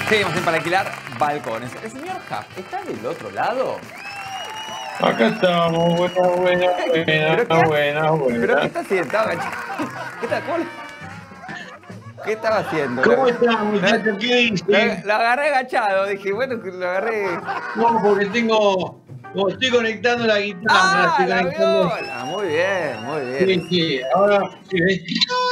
Seguimos en Para Alquilar Balcones. ¿El señor Huff está del otro lado? Acá estamos, buena. ¿Pero qué está haciendo? ¿Qué estaba haciendo? ¿Cómo está, muchacho? ¿Qué dice? Lo agarré agachado, dije, bueno, lo agarré. No, porque estoy conectando la guitarra. ¡Ah, estoy la conectando... viola! Muy bien, muy bien. Sí, ahora sí, ¿ves?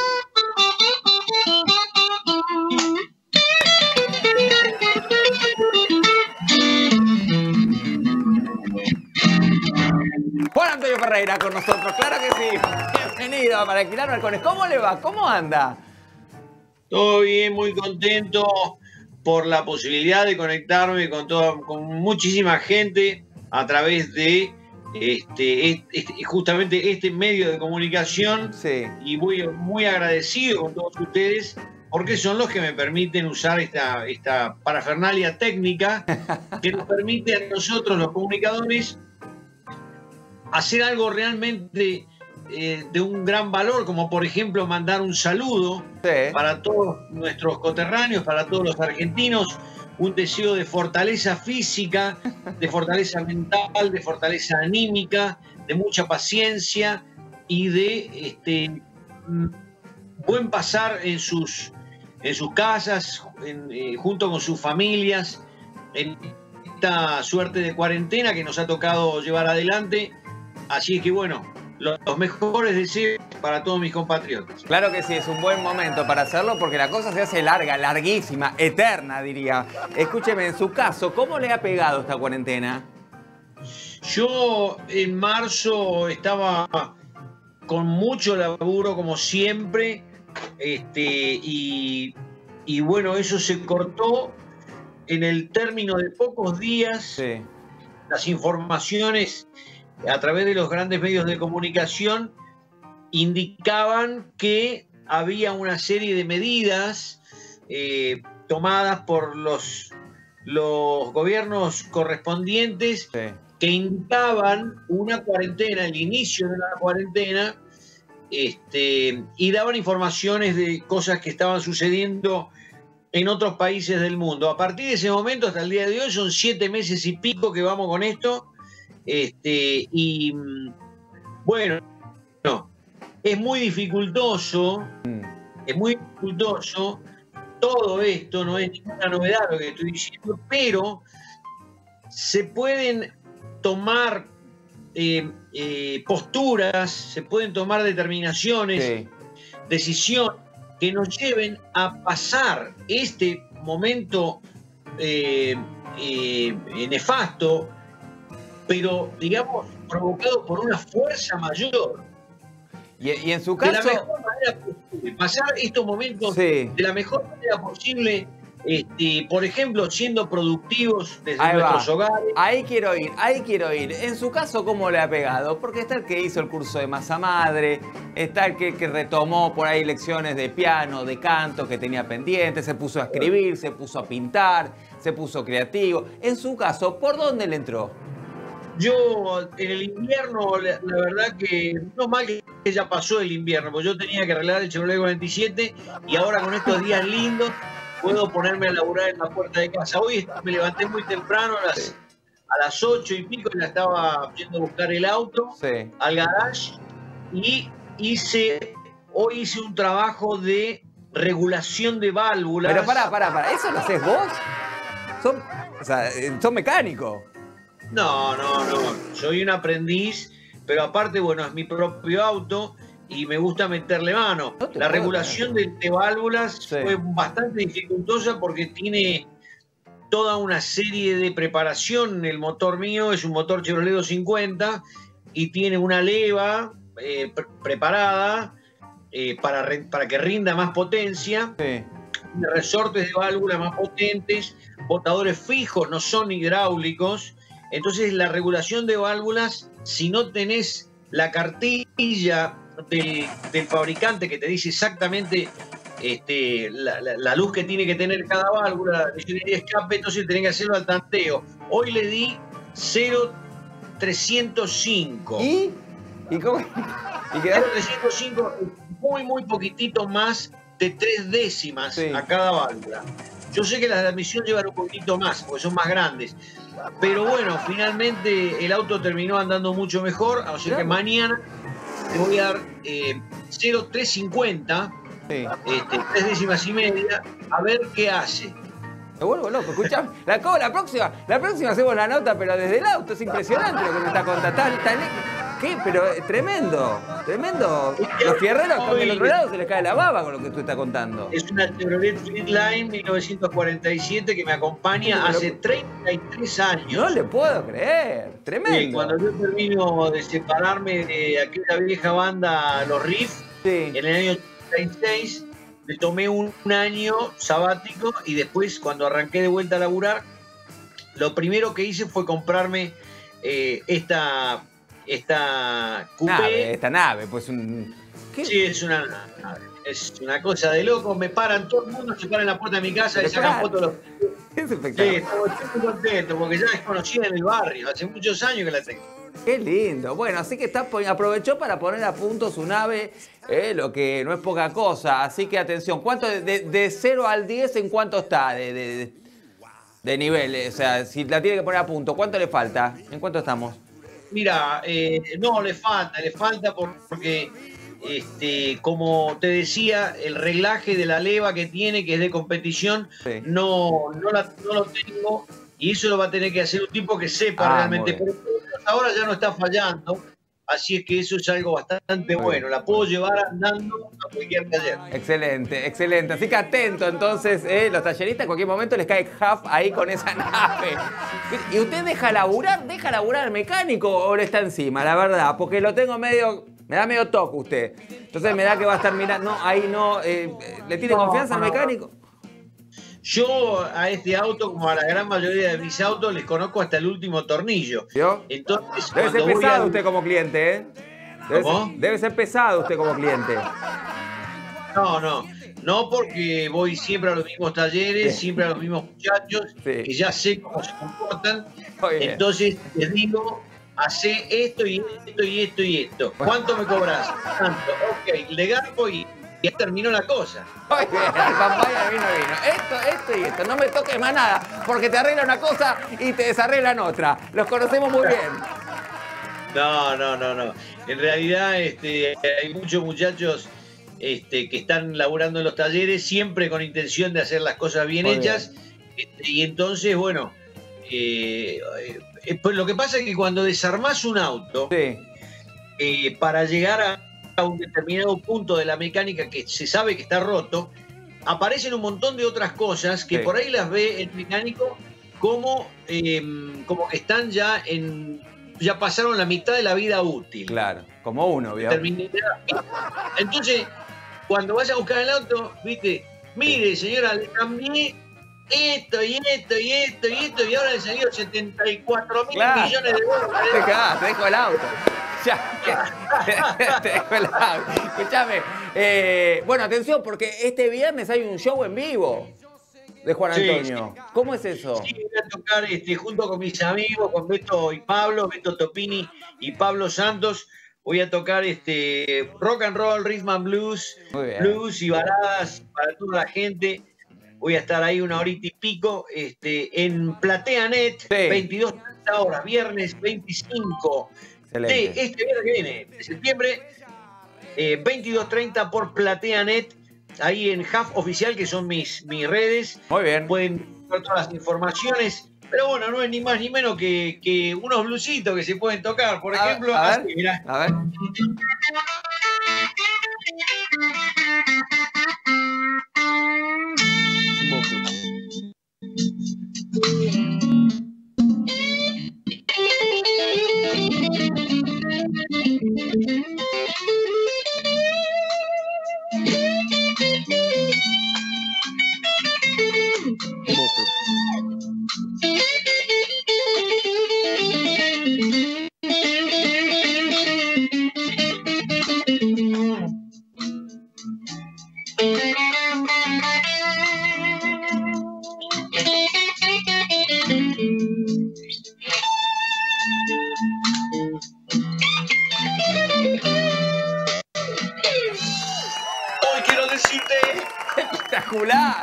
Juan Antonio Ferreira con nosotros, claro que sí. Bienvenido a Para Alquilar Balcones. ¿Cómo le va? ¿Cómo anda? Todo bien, muy contento por la posibilidad de conectarme con muchísima gente a través de justamente este medio de comunicación. Sí. Y muy agradecido con todos ustedes porque son los que me permiten usar esta parafernalia técnica que nos permite a nosotros, los comunicadores, hacer algo realmente de un gran valor, como por ejemplo mandar un saludo para todos nuestros coterráneos, para todos los argentinos, un deseo de fortaleza física, de fortaleza mental, de fortaleza anímica, de mucha paciencia y de buen pasar en sus casas, junto con sus familias, en esta suerte de cuarentena que nos ha tocado llevar adelante. Así que bueno, los mejores deseos para todos mis compatriotas. Claro que sí, es un buen momento para hacerlo porque la cosa se hace larga, larguísima, eterna, diría. Escúcheme, en su caso, ¿cómo le ha pegado esta cuarentena? Yo en marzo estaba con mucho laburo, como siempre, y bueno, eso se cortó en el término de pocos días. Sí. Las informaciones a través de los grandes medios de comunicación indicaban que había una serie de medidas tomadas por los gobiernos correspondientes, sí, que indicaban una cuarentena, el inicio de una cuarentena, y daban informaciones de cosas que estaban sucediendo en otros países del mundo. A partir de ese momento hasta el día de hoy son 7 meses y pico que vamos con esto. Y bueno, no, es muy dificultoso todo esto, no es ninguna novedad lo que estoy diciendo, pero se pueden tomar posturas, se pueden tomar determinaciones, sí, decisión que nos lleven a pasar este momento nefasto, pero digamos provocado por una fuerza mayor. Y en su caso, de la mejor manera posible, pasar estos momentos, sí, de la mejor manera posible, por ejemplo, siendo productivos desde nuestros hogares. Ahí quiero ir. En su caso, ¿cómo le ha pegado? Porque está el que hizo el curso de masa madre, está el que retomó por ahí lecciones de piano, de canto que tenía pendiente, se puso a escribir, se puso a pintar, se puso creativo. En su caso, ¿por dónde le entró? Yo en el invierno, la verdad que no mal que ya pasó el invierno, porque yo tenía que arreglar el Chevrolet 47 y ahora con estos días lindos puedo ponerme a laburar en la puerta de casa. Hoy me levanté muy temprano, a las 8 y pico, ya estaba yendo a buscar el auto, sí, al garage, y hoy hice un trabajo de regulación de válvulas. Pero pará, ¿eso lo haces vos? ¿Sos mecánico? No, soy un aprendiz, pero aparte, bueno, es mi propio auto y me gusta meterle mano. La regulación de válvulas, sí, fue bastante dificultosa porque tiene toda una serie de preparación. El motor mío es un motor Chevrolet 250 y tiene una leva preparada para que rinda más potencia, sí, resortes de válvulas más potentes, botadores fijos, no son hidráulicos. Entonces la regulación de válvulas, si no tenés la cartilla del fabricante que te dice exactamente la luz que tiene que tener cada válvula, la ingeniería de escape, entonces tenés que hacerlo al tanteo. Hoy le di 0,305. ¿Y cómo? ¿Y 0,305, muy poquitito más de 3 décimas, sí, a cada válvula. Yo sé que las de admisión llevan un poquito más, porque son más grandes. Pero bueno, finalmente el auto terminó andando mucho mejor, o sea que mañana te voy a dar 0,350, Sí. 3 décimas y media, a ver qué hace. Me vuelvo loco, escuchame. La próxima hacemos la nota, pero desde el auto. Es impresionante lo que me está contando. ¿Qué? Pero tremendo, tremendo. Los fierreros están del otro lado, se les cae la baba con lo que tú estás contando. Es una Chevrolet Fleetline 1947 que me acompaña hace 33 años. No le puedo creer, tremendo. Sí, cuando yo termino de separarme de aquella vieja banda, los Riff, Sí. en el año 86, me tomé un año sabático y después, cuando arranqué de vuelta a laburar, lo primero que hice fue comprarme esta coupé. Esta nave, pues ¿qué? Sí, es una cosa de loco. Me paran, todo el mundo se para en la puerta de mi casa y sacan fotos de los... Es Sí, espectacular. estoy muy contento porque ya es conocida en el barrio. Hace muchos años que la tengo. Qué lindo. Bueno, así que aprovechó para poner a punto su nave, lo que no es poca cosa. Así que atención, ¿cuánto de 0 al 10 en cuánto está de nivel? O sea, si la tiene que poner a punto, ¿cuánto le falta? ¿En cuánto estamos? Mira, no, le falta porque, como te decía, el reglaje de la leva que tiene, que es de competición, Sí. no lo tengo, y eso lo va a tener que hacer un tipo que sepa realmente. Muy bien. Pero ahora ya no está fallando, así es que eso es algo bastante bueno. La puedo llevar andando a cualquier taller. Excelente, excelente. Así que atento, entonces, los talleristas en cualquier momento les cae Huff ahí con esa nave. ¿Y usted deja laburar al mecánico o le está encima? La verdad, porque lo tengo medio... Me da medio toque usted. Entonces me da que va a estar mirando... No, ahí no... ¿Le tiene confianza al mecánico? Yo a este auto, como a la gran mayoría de mis autos, les conozco hasta el último tornillo. ¿Vio? Entonces, Debe ser cuando voy pesado a... usted como cliente, ¿eh? ¿Cómo? Debe ser pesado usted como cliente. No, porque voy siempre a los mismos talleres, Sí. siempre a los mismos muchachos, Sí. que ya sé cómo se comportan. Muy bien. Entonces les digo, hacé esto y esto y esto y esto. ¿Cuánto me cobras? Tanto. Ok, le garpo y ya terminó la cosa. Muy bien, el papaya vino. Esto y esto. No me toques más nada, porque te arregla una cosa y te desarreglan otra. Los conocemos muy bien. No. En realidad hay muchos muchachos que están laburando en los talleres siempre con intención de hacer las cosas bien Muy hechas. Y entonces, bueno, pues lo que pasa es que cuando desarmás un auto, Sí, para llegar a un determinado punto de la mecánica que se sabe que está roto, aparecen un montón de otras cosas que Sí. por ahí las ve el mecánico como que están ya pasaron la mitad de la vida útil. claro. Como uno, ¿vio? Entonces, cuando vas a buscar el auto, viste, mire señora, le cambié esto y esto y esto y esto y ahora le salió 74.000 Claro. millones de dólares. Te dejo el auto. Ya, te dejo el auto. Escuchame. Bueno, atención, porque este viernes hay un show en vivo de Juan Sí, Antonio. sí. ¿Cómo es eso? Sí, voy a tocar junto con mis amigos, con Beto y Pablo, Beto Topini y Pablo Santos. Voy a tocar rock and roll, rhythm and blues, Muy bien. blues y baladas para toda la gente. Voy a estar ahí una horita y pico en PlateaNet, 22:30 horas, viernes 25 Excelente. de este viernes que viene, de septiembre, 22:30 por PlateaNet, ahí en Huff Oficial, que son mis redes. Muy bien. Pueden ver todas las informaciones, pero bueno, no es ni más ni menos que unos bluesitos que se pueden tocar, por ejemplo. A ver, así, mirá. a ver.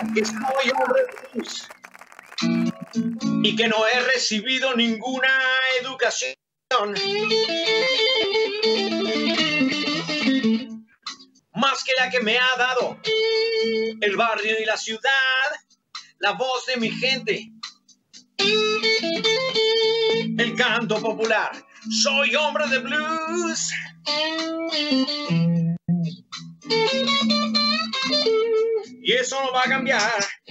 que soy hombre de luz y que no he recibido ninguna educación. Más que la que me ha dado el barrio y la ciudad, la voz de mi gente, el canto popular. Soy hombre de blues. Y eso no va a cambiar.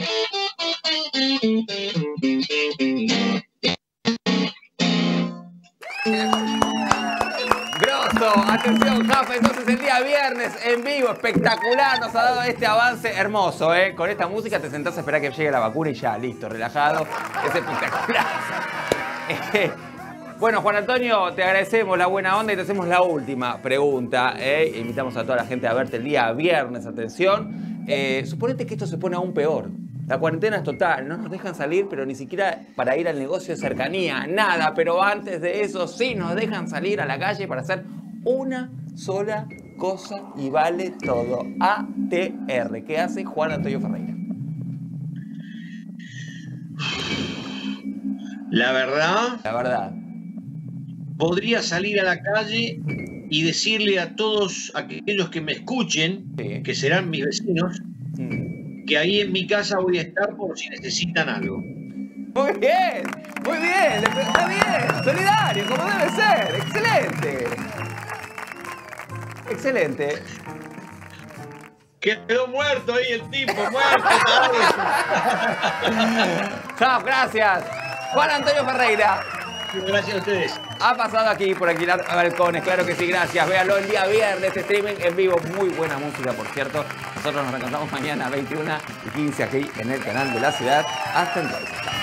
Grosso, atención, Jafe, entonces el día viernes en vivo, espectacular, nos ha dado este avance hermoso, ¿eh? Con esta música te sentás a esperar que llegue la vacuna y ya, listo, relajado, es espectacular. Bueno, Juan Antonio, te agradecemos la buena onda y te hacemos la última pregunta, ¿eh? Invitamos a toda la gente a verte el día viernes, atención. Suponete que esto se pone aún peor. La cuarentena es total, no nos dejan salir, pero ni siquiera para ir al negocio de cercanía, nada. Pero antes de eso sí nos dejan salir a la calle para hacer una sola cosa y vale todo. ATR. ¿Qué hace Juan Antonio Ferreira? La verdad, podría salir a la calle y decirle a todos aquellos que me escuchen, Sí. que serán mis vecinos, que ahí en mi casa voy a estar por si necesitan algo. Muy bien, está bien, solidario, como debe ser, excelente. Excelente. Quedó muerto ahí el tipo, muerto. Chao, gracias. Juan Antonio Ferreira. Gracias a ustedes. Ha pasado aquí por Alquilar Balcones, claro que sí, gracias. Véanlo el día viernes, streaming en vivo, muy buena música, por cierto. Nosotros nos reencontramos mañana a 21:15 aquí en el canal de la ciudad. Hasta entonces.